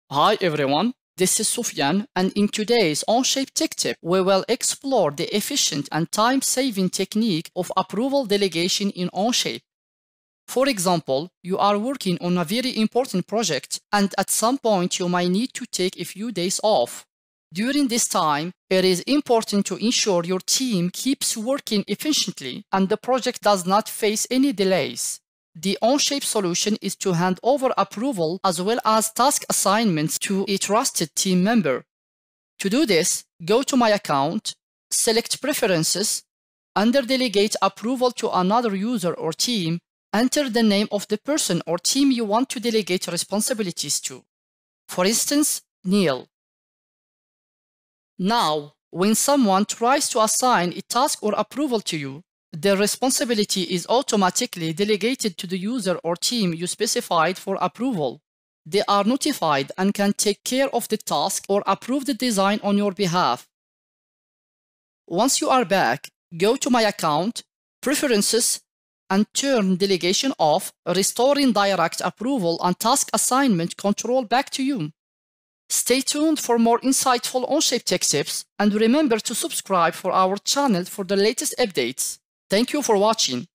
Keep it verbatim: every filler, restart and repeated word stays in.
Hi everyone, this is Sufyan, and in today's Onshape Tech Tip, we will explore the efficient and time-saving technique of approval delegation in Onshape. For example, you are working on a very important project, and at some point you might need to take a few days off. During this time, it is important to ensure your team keeps working efficiently and the project does not face any delays. The Onshape solution is to hand over approval as well as task assignments to a trusted team member. To do this, go to My Account, select Preferences, under Delegate Approval to another user or team, enter the name of the person or team you want to delegate responsibilities to. For instance, Neil. Now, when someone tries to assign a task or approval to you, the responsibility is automatically delegated to the user or team you specified for approval. They are notified and can take care of the task or approve the design on your behalf. Once you are back, go to My Account, Preferences, and turn Delegation off, restoring direct approval and task assignment control back to you. Stay tuned for more insightful Onshape tech tips, and remember to subscribe for our channel for the latest updates. Thank you for watching.